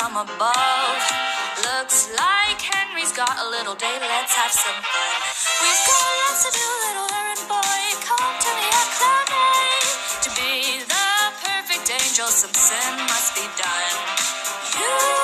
from above. Looks like Henry's got a little day, let's have some fun. We've got lots to do, little errand boy, come to me at ᴅᴏ. To be the perfect angel, some sin must be done. You